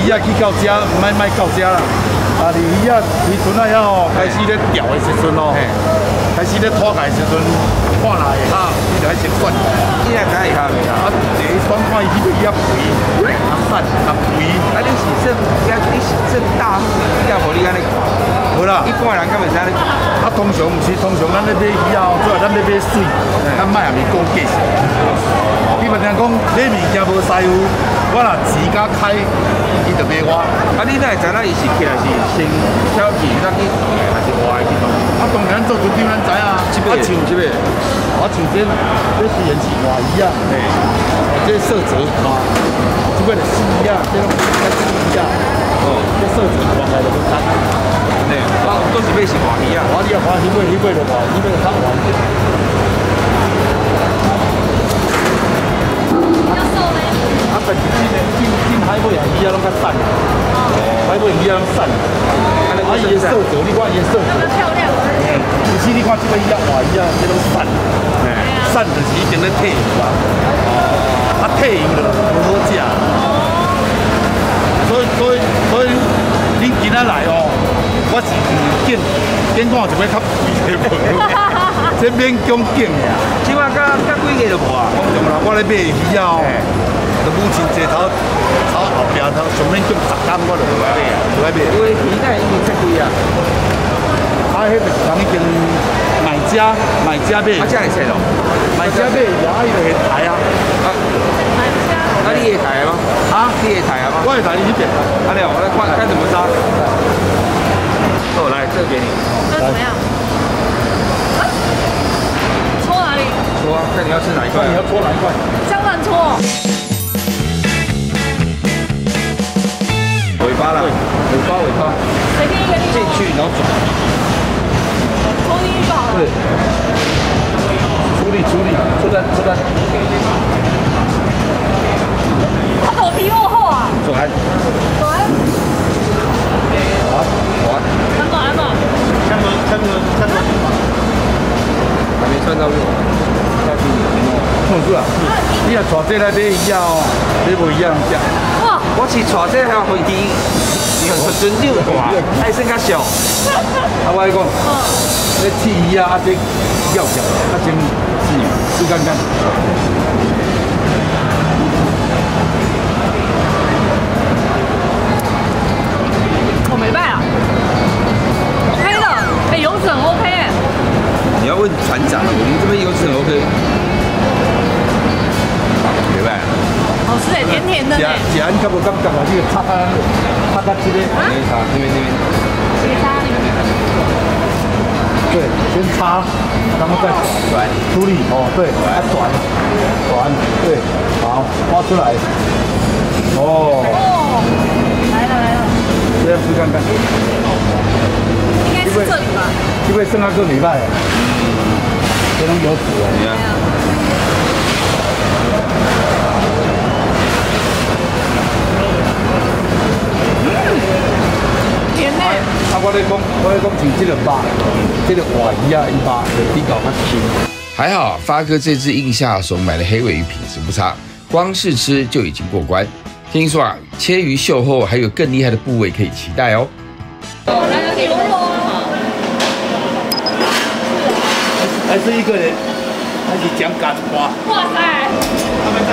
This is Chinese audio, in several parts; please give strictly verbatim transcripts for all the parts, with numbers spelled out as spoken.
鱼啊去到遮，卖卖到遮啦。啊，离鱼啊，鱼船啊遐开始咧钓的时阵哦，开始咧拖开时阵，看哪会哈，你就爱先选。 你来睇下未啊？ 啊，第一选看伊迄个鱼啊肥，啊瘦啊肥。 啊，你是算，你是算大户，要无你安尼看？ 好啦， 一般人敢会使咧看？ 啊，通常毋是，通常咱咧买鱼啊，主要咱咧买水，咱卖也是讲价钱。比方讲，买物件无师傅，我若钱甲开，伊就卖我。 啊，你哪会知影伊是起来是先挑皮，咱去还是活的去弄？ 啊，当然做船长咱知啊， 这边这边， 我像这这虽然是活鱼啊，嘿，这色泽啊，这个是死鱼啊，这种这死鱼啊，哦，这色泽看起来就不干。 对，啊，都是买是活鱼啊， 活鱼啊，活鱼买鱼买就活鱼买就较活一点。啊，但是进进进海尾啊，鱼啊拢较瘦，海尾鱼啊拢瘦，啊，伊的色泽，你看伊的色泽， 漂亮。 嘿，其实你看这个鱼啊，活鱼啊，这拢瘦，瘦就是一定咧退油啊，啊退油就无好食，所以所以所以恁今仔来哦，我是拣拣看有一个较贵的无，这免讲拣呀， 即摆甲甲几个就无啊？ 通常啦，我咧买鱼啊。都母亲节头头后边头上面种十担，我就来买啊，就来买。 因为鱼仔已经切贵啊， 啊，迄个人已经买家买家买， 啊，这样会切咯？ 买家买，然后伊就会抬啊。 啊，啊，你会抬吗？啊，你会抬吗？ 我会抬你去点。 阿廖，我来看看怎么杀。哦，来，这个给你。 这怎么样？搓哪里？ 搓啊，看你要吃哪一块？ 你要搓哪一块？ 这样乱搓。 尾巴啦，尾巴尾巴， 随便一个地方。 进去然后转。 搓进去就好了。 对。处理处理，出来出来。 它头皮厚厚啊。 转。 转。 滑滑。 很暖很暖。 看门看门看门。 还没穿到肉，下去没弄。 弄出来。你若带这来买鱼啊哦，买无鱼啊通食。 哇！ 我是带这还飞机，你看纯肉大，爱生较小。 啊，我讲，这刺鱼啊，啊这要小，啊真是试看看。 我没办啊。OK 的，哎，油脂很 OK 哎。 你要问船长，我们这边油脂很 OK。明白。 好吃哎，甜甜的呢。 食食安敢无感觉啊？你个擦啊，擦到这个。 那边擦，那边那边。 这个擦那边。 对，先擦，然后再转处理哦，对，啊转转，对，好，挖出来。哦。 哦，来了来了。 这样试看看。 应该是这里吧？ 因为剩下个礼拜，这种有籽啊。 你看。 甜呢。 啊，我咧讲，我咧讲，像这个肉，这个活鱼啊，伊肉就比较较轻。 还好发哥这只印下手买的黑尾鱼品质不差，光是吃就已经过关。听说啊，切鱼秀后还有更厉害的部位可以期待哦。 哦，来个牛肉。 还是一个人，还是讲干花。 哇塞！ 他们在。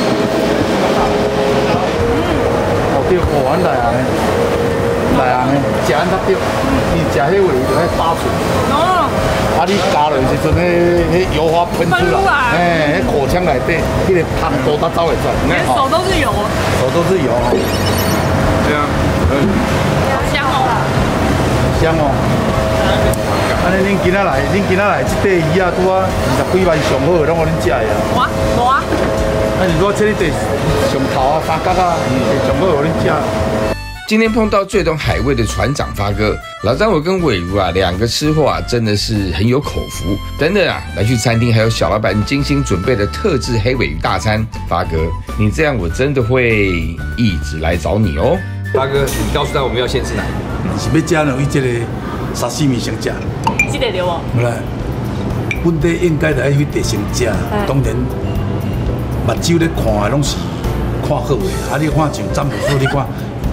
哦，对，好玩来啊！来啊！食安较对，你食迄尾就爱打出。 哦。 啊，你加落时阵，迄迄油花喷出来，哎，迄口腔内底，迄个汤多到走会出来。 连手都是油。 手都是油。 对啊，嗯。 香哦。 香哦。安尼恁今仔来，恁今仔来这块鱼啊，拄啊二十几万上好，拢我恁食的啊。 哇，无啊。 啊，如果这里对上头啊，三角啊，上好我恁食。 今天碰到最懂海味的船长发哥，老张我跟伟如啊两个吃货啊，真的是很有口福。等等啊，来去餐厅还有小老板精心准备的特制黑尾鱼大餐。发哥，你这样我真的会一直来找你哦。 发哥，你告诉他我们要先吃哪？ 是要食呢，伊这个沙西米先食。 记得留哦。 来，本地应该就爱去地先食，当然目睭咧看的拢是看好的，啊你看像詹姆斯，你看。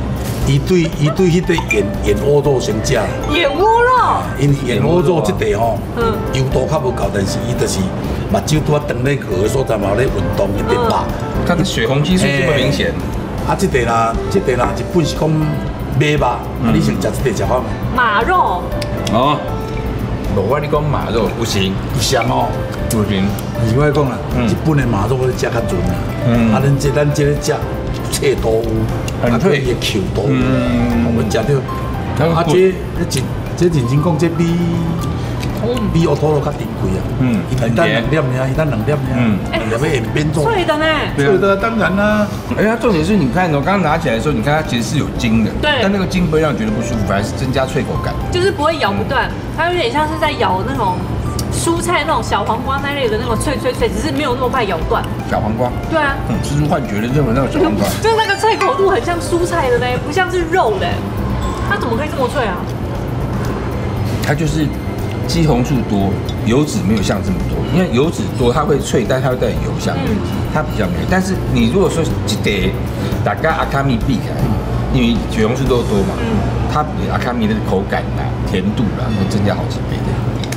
伊对伊对迄个燕燕窝肉先食， 燕窝肉， 因为燕窝肉这地吼， 嗯油度较无够，但是伊就是目睭拄啊长咧去的所在嘛咧运动一点肉。 它的血红激素这么明显。 啊，这地啦，这地啦，日本是讲马肉，啊，你先食这地食法吗？ 马肉， 哦，我跟你讲马肉不行， 不香哦。 不行。 是我讲啦，日本的马肉我咧食较准啦。嗯。啊，咱这咱这咧食脆豆腐，啊，可以口豆腐，我们食到。啊，这这真这认真讲，这比比奥托罗较珍贵啊。嗯。伊单两粒尔，伊单两粒尔。嗯。两粒延边做。 脆的呢。 脆的当然啦。 而且它重点是，你看我刚刚拿起来的时候，你看它其实是有筋的。 对。 但那个筋不会让你觉得不舒服，反而是增加脆口感。 就是不会咬不断，它有点像是在咬那种。蔬菜那种小黄瓜那类的那种脆脆脆，只是没有那么快咬断。 小黄瓜？ 对啊， 嗯，吃出幻觉的认为那种小黄瓜， 就是那个脆口度很像蔬菜的嘞，不像是肉的。它怎么可以这么脆啊？ 它就是肌红素多，油脂没有像这么多。因为油脂多，它会脆，但它会带油香，嗯、它比较没有。但是你如果说这得大概阿卡米避开，因为血红素都多嘛，嗯、它比阿卡米的口感啦、甜度啦，会增加好几倍的。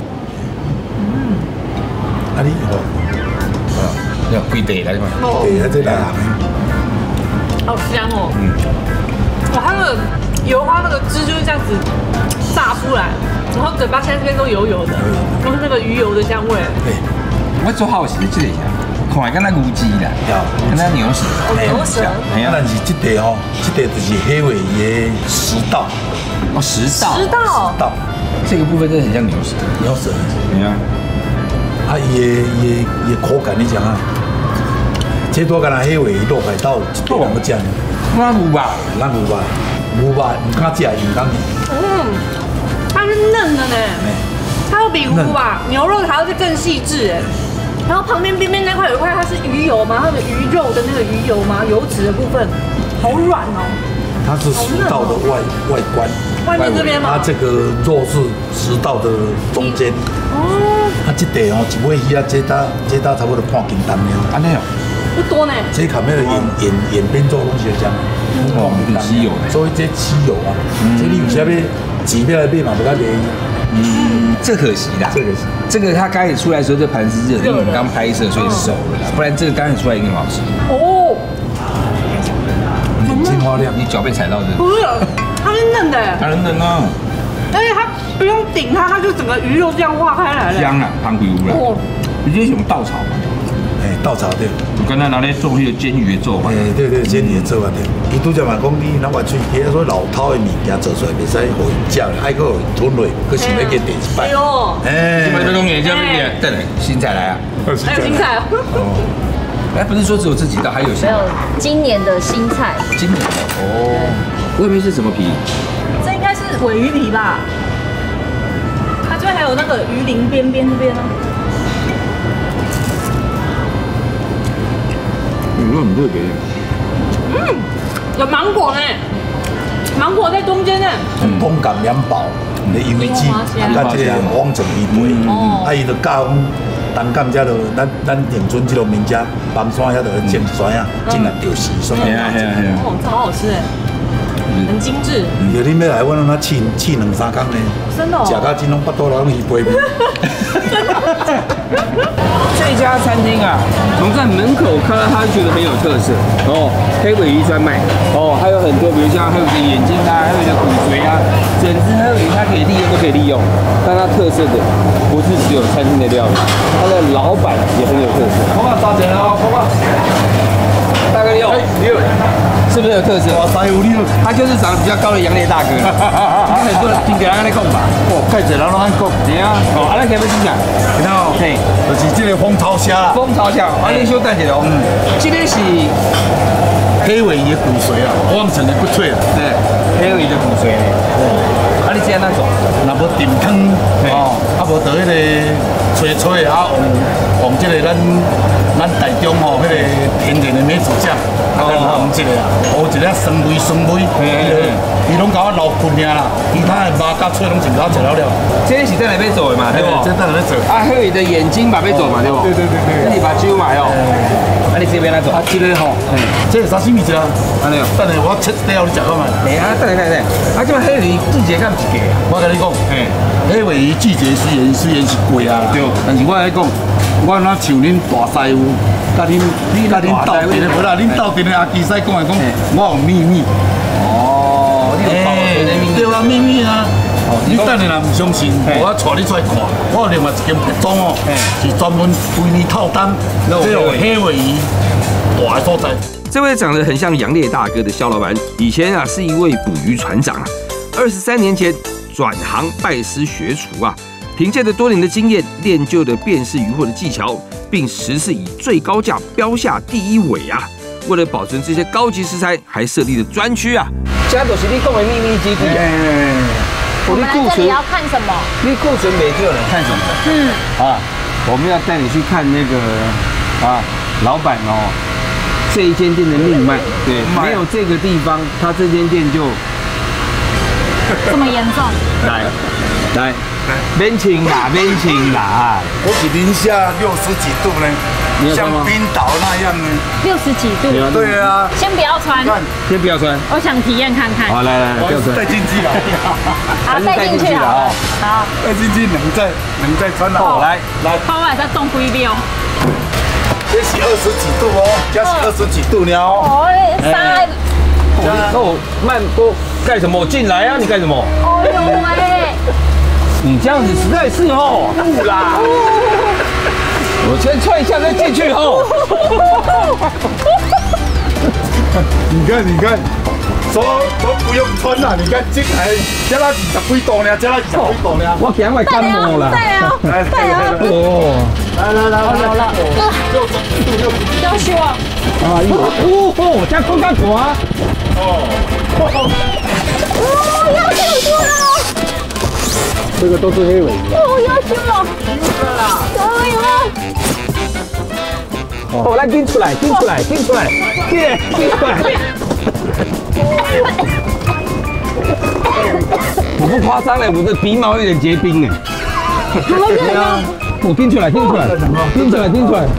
啊你哦， 啊，要贵地来嘛？ 对啊，这来行。 好香哦！嗯，哇，它那个油花那个汁就是这样子炸出来，然后嘴巴现在这边都油油的，都是那个鱼油的香味。 对， 我做好事这个下，看来跟那乌鸡啦，跟那牛舌， 牛舌。 哎呀，但是这地吼，这地就是黑尾的食道。 哦，食道。 食道。 道。 这个部分真的很像牛舌。 牛舌。 你看。 啊，伊的伊的伊的口感你讲啊，这多干那黑尾肉排刀，一对两个酱。 那牛吧， 咱牛吧，牛吧唔敢食，唔敢。 嗯，它是嫩的呢，它要比牛吧牛肉还要再更细致哎。然后旁边边边那块有一块它是鱼油嘛，它的鱼肉的那个鱼油嘛，油脂的部分好软哦。 它是食道的外外观， 外面这边嘛， 它这个肉是食道的中间。哦。啊，这地哦，一尾鱼啊，这搭这搭差不多半斤重了。 安尼哦， 不多呢。 这看那个眼眼眼边做东西的讲， 哦，很稀有的。 所以这稀有啊，这你有啥要钱要来买嘛，不较便宜。 嗯，这可惜啦， 这可惜。 这个它刚开始出来的时候，这盘是热的，因为我们刚拍摄，所以熟了啦。不然这个刚开始出来一定好吃。哦。 金花亮， 你脚被踩到的。 不是，它是嫩的。 它很嫩啊。 而且它不用顶它，它就整个鱼肉这样化开来了。 香啊，香鬼乌啦。哦，你这是用稻草嘛？ 哎，稻草对。 我刚才拿来做那个煎鱼的做法。 哎，对对，煎鱼的做法对。伊拄则嘛讲你那外喙，其实说老饕的物件做出来，袂使互伊食，爱个吞落，佮想要给第一摆。哎呦， 哎，这东西叫乜嘢？再来，新菜来啊！ 还有新菜哦。 哎，不是说只有这几道，还有没有今年的新菜。 今年的哦，外面是什么皮？ 这应该是尾鱼皮吧？它这边还有那个鱼鳞边边这边呢。 嗯，很特别。 嗯，有芒果呢，芒果在中间呢。 风感两宝，你的油脂，啊，甲这个往整一堆，啊，伊就教我们东港遮就咱咱永春这个名家，房山遐就种酸啊，竟然钓时酸啊。 系啊系啊系啊。 哦，这好好吃哎。很精致。 就你要来，我让他试试两三工呢。 真的。 食到真拢巴肚人去飞面。 这家餐厅啊，从在门口看到它就觉得很有特色哦，黑尾鱼专卖哦，还有很多，比如像还有个眼睛啊，还有一个骨髓啊，整只黑尾鱼它可以利用都可以利用，但它特色的不是只有餐厅的料理，它的老板也很有特色。 我把抓起来了，我把。 大哥六六，是不是有特色？ 哇塞，有六， 他就是长得比较高的杨烈大哥。很多人听起来安尼讲吧， 哦，看起来拢安讲， 对啊，哦，安尼可以要讲， 然后嘿， 就是这个蜂巢虾啦。 蜂巢虾，安尼小等一下哦，嗯，这个是黑尾鱼的骨髓啊，旺盛的骨髓啊。 对，黑尾鱼的骨髓呢。啊，你这样那种， 那无炖汤哦，啊无倒迄个吹吹啊，往往这个咱咱台中吼，迄个天然的梅子酱，啊，咱放这个啊，乌一个酸味酸味，伊拢甲我留分尔啦，其他的肉甲脆拢全甲我食了了。 这是在哪边做的嘛？对不？ 这在哪边做？ 啊，还有你的眼睛把被做嘛？对不？ 对对对对。 那你把揪嘛哟？啊，你这边来做？ 啊，这个吼，这是啥物事啊？ 安尼哦。 等下我切了你食看嘛。 哎啊，等下等下，啊，这嘛黑鱼季节敢一价啊？ 我跟你讲，嘿，迄尾鱼季节虽然虽然是贵啊，对，但是我来讲，我哪像恁大师傅，甲恁你甲恁斗阵的，无啦，恁斗阵的阿基西讲来讲，我有秘密。 哦，你有保存的秘密。 对啊，秘密啊。你等下若唔相信，我带你出来看，我有另外一间别庄哦，是专门为你套单，这有黑尾鱼大的所在。 这位长得很像杨烈大哥的肖老板，以前啊是一位捕鱼船长啊，二十三年前转行拜师学厨啊，凭借着多年的经验，练就了辨识渔获的技巧，并十次以最高价标下第一尾啊。为了保存这些高级食材，还设立了专区啊。这都是你讲的秘密基地啊。 我们来这里要看什么？ 你库存没就能看什么？ 嗯， 啊，我们要带你去看那个啊，老板哦，这一间店的命脉，对，没有这个地方，他这间店就这么严重？ 来来，免请啦，免请啦， 我是零下六十几度呢，像冰岛那样呢。 六十几度。 对啊。 先不要穿， 先不要穿， 我想体验看看。 好，来来来，不要穿， 带进去了。 好，带进去了啊。好， 带进去能再能再穿了。 好，来来， 包外再冻几秒。 这是二十几度哦，这是二十几度呢哦。 哦，三。 哦，慢波干什么？进来啊！你干什么？ 哦呦喂！ 你这样子实在是哦，不啦。我先穿一下再进去哦。 你看，你看，说都不用穿了，你看进来，加了二十几度呢，加了二十几度呢。 我惊我感冒啦。 对啊，对啊。 哦， 来来来， 有了， 六十几度，六十几度。 要去哦。 哎呦，哦哦，这更加大。 哦。 哦，要救出了。 这个都是黑尾鱼。 哦，要救了。哎呦！ 哦，来拎出来，拎出来，拎出来，进来，拎出来。我不夸张嘞，我的鼻毛有点结冰哎。 好冷啊！ 我拎出来，拎出来，拎出来，拎出来。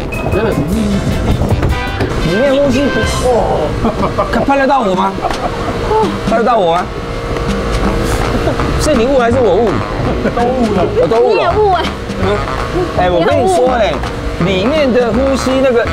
里面呼吸，哦，看拍得到我吗？拍得到我吗？是你误还是我误？ 都误了， 我都误了。 你也误哎。 哎，我跟你说哎，里面的呼吸那个，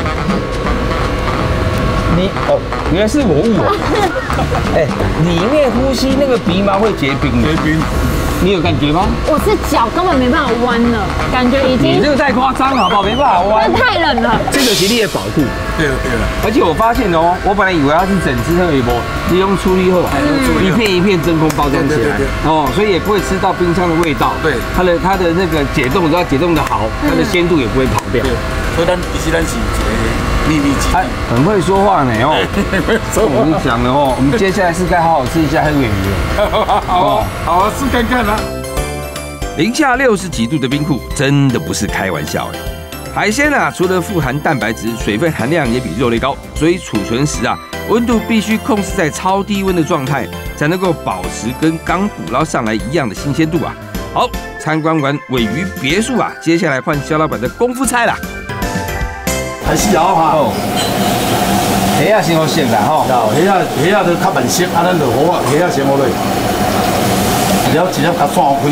你哦，原来是我误了。哎，里面呼吸那个鼻毛会结冰。结冰。你有感觉吗？ 我是脚根本没办法弯了，感觉已经。 你这个太夸张了，好不好？没办法弯。 太冷了。 这个是你的保护。 对了对了。 而且我发现哦，我本来以为它是整只特别波，利用处理后，一片一片真空包装起来，哦，所以也不会吃到冰箱的味道。对，它的它的那个解冻都要解冻的好，它的鲜度也不会跑掉。 所以咱其实咱是一个秘密基地。 很会说话呢哦。我跟你讲了哦，我们接下来是该好好吃一下黑尾鱼了。 好，好试看看啦。 零下六十几度的冰库真的不是开玩笑哎。海鲜啊，除了富含蛋白质，水分含量也比肉类高，所以储存时啊，温度必须控制在超低温的状态，才能够保持跟刚捕捞上来一样的新鲜度啊。好，参观完尾鱼别墅啊，接下来换肖老板的功夫菜啦。 还是要哈。哦。 虾啊先好熟啦吼。 有虾啊，虾啊都较慢熟，啊咱就好啊，虾啊先好落。一粒一粒甲散开。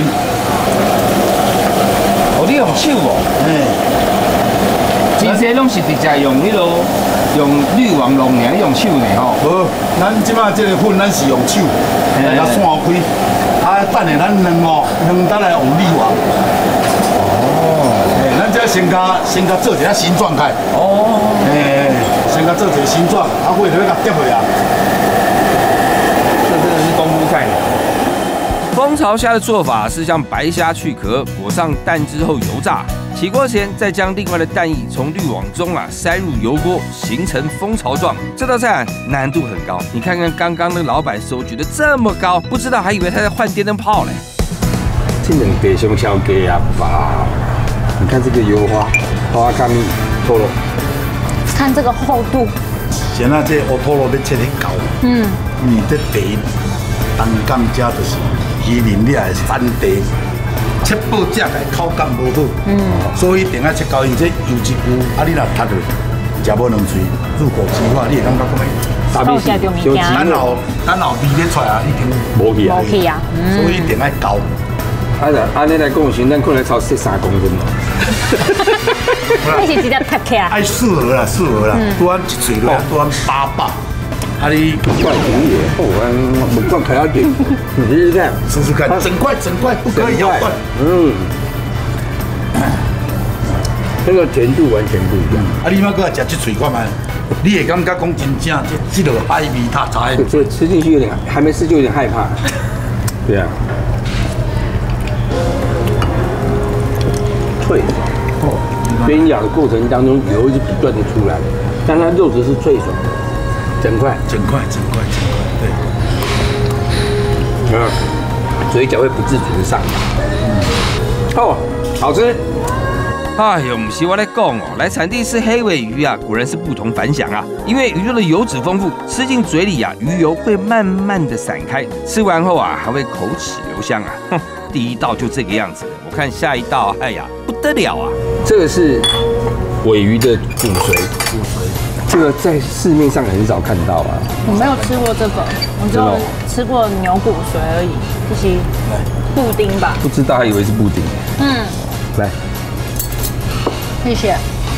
哦，你用手哦。 嘿。 其实拢是直接用迄落用滤网弄尔，你用手呢吼。 无，咱即马即个粉咱是用手，来甲散开。啊，等下咱两哦，两等来用滤网。哦。诶，咱这先甲先甲做一下形状开。哦。诶，先甲做一个形状，啊，尾就要甲叠落啊。 这真的是功夫菜。蜂巢虾的做法是将白虾去壳，裹上蛋之后油炸。起锅前，再将另外的蛋液从滤网中啊塞入油锅，形成蜂巢状。这道菜啊难度很高，你看看刚刚那个老板手举得这么高，不知道还以为他在换电灯泡嘞。这两地上超价啊吧？ 你看这个油花，花干米拖罗， 看这个厚度， 现在这乌托罗要切得厚， 嗯， 你这地东港食就是鱼鳞了的山地，切薄食起来口感无好，嗯，所以一定要切厚，因这油脂有，啊你若塌落，食无两喙，入口即化，你会感觉讲诶， 到下就物件， 咱后咱后味咧出来啊，已经无去啊， 无去啊， 所以一定要厚。 啊啦，安尼来讲，时咱可能超十三公分咯。 那是直接拍起来， 爱适合啦，适合啦，拄安一嘴落，拄安八百，啊你怪便宜，哦，我们灌开一点，你试试看， 试试看，整块整块不可以咬断， 嗯，那个甜度完全不一样。 啊你莫搁来食这嘴看嘛，你会感觉讲真正这这落海味塔菜， 所以吃进去有点，还没吃就有点害怕。对啊，脆，哦，边咬的过程当中油是不断的出来，但它肉质是脆爽的，整块， 整块整块整块，对， 嗯，嘴角会不自主的上扬。哦，好吃。哎呦，不是我在讲哦，来产地吃黑尾鱼啊，果然是不同凡响啊！因为鱼肉的油脂丰富，吃进嘴里啊，鱼油会慢慢的散开，吃完后啊，还会口齿留香啊。哼，第一道就这个样子，我看下一道，哎呀，不得了啊！这个是尾鱼的骨髓，骨髓，这个在市面上很少看到啊。 我没有吃过这个，我只有吃过牛骨髓而已，就是布丁吧？ 不知道还以为是布丁。 嗯， 来。 谢谢。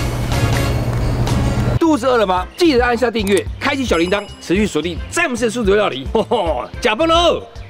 肚子饿了吗？记得按下订阅，开启小铃铛，持续锁定詹姆斯的素食料理。吼吼，加班喽！